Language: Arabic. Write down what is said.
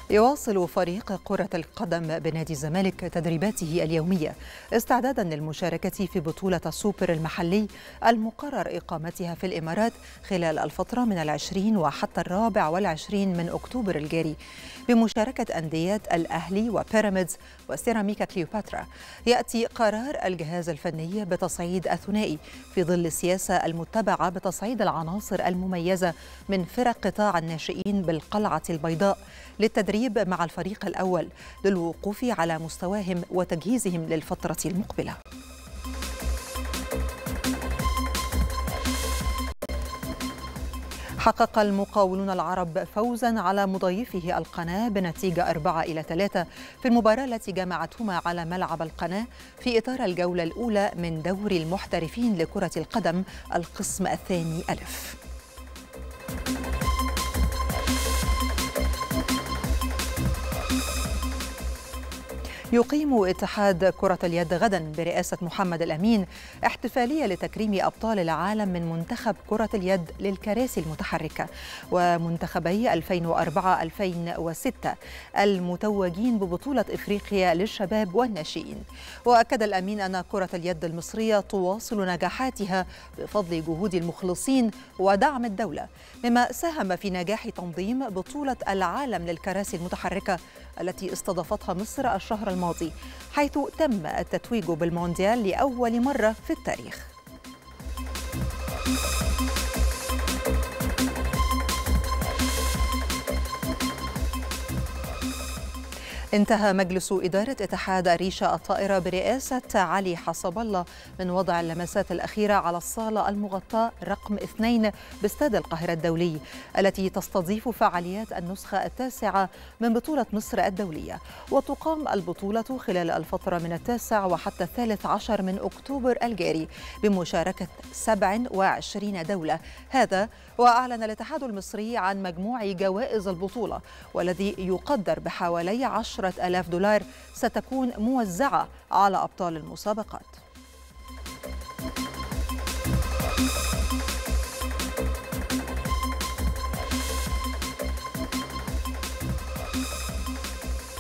يواصل فريق كرة القدم بنادي الزمالك تدريباته اليومية استعدادا للمشاركة في بطولة السوبر المحلي المقرر إقامتها في الإمارات خلال الفترة من 20 وحتى 24 من أكتوبر الجاري، بمشاركة أندية الأهلي وبيراميدز وسيراميكا كليوباترا. يأتي قرار الجهاز الفني بتصعيد الثنائي في ظل السياسة المتبعة بتصعيد العناصر المميزة من فرق قطاع الناشئين بالقلعة البيضاء للتدريب مع الفريق الأول للوقوف على مستواهم وتجهيزهم للفترة المقبلة. حقق المقاولون العرب فوزا على مضيفه القناة بنتيجة 4-3 في المباراة التي جمعتهما على ملعب القناة في إطار الجولة الأولى من دوري المحترفين لكرة القدم القسم الثاني ألف. يقيم اتحاد كرة اليد غدا برئاسة محمد الأمين احتفالية لتكريم أبطال العالم من منتخب كرة اليد للكراسي المتحركة ومنتخبي 2004-2006 المتوجين ببطولة إفريقيا للشباب والناشئين. وأكد الأمين أن كرة اليد المصرية تواصل نجاحاتها بفضل جهود المخلصين ودعم الدولة، مما ساهم في نجاح تنظيم بطولة العالم للكراسي المتحركة التي استضافتها مصر الشهر الماضي، حيث تم التتويج بالمونديال لأول مرة في التاريخ. انتهى مجلس إدارة اتحاد ريشة الطائرة برئاسة علي حسب الله من وضع اللمسات الأخيرة على الصالة المغطاة رقم 2 باستاد القاهرة الدولي التي تستضيف فعاليات النسخة التاسعة من بطولة مصر الدولية، وتقام البطولة خلال الفترة من 9 وحتى 13 من أكتوبر الجاري بمشاركة 27 دولة. هذا وأعلن الاتحاد المصري عن مجموع جوائز البطولة والذي يقدر بحوالي $10,000 ستكون موزعة على أبطال المسابقات.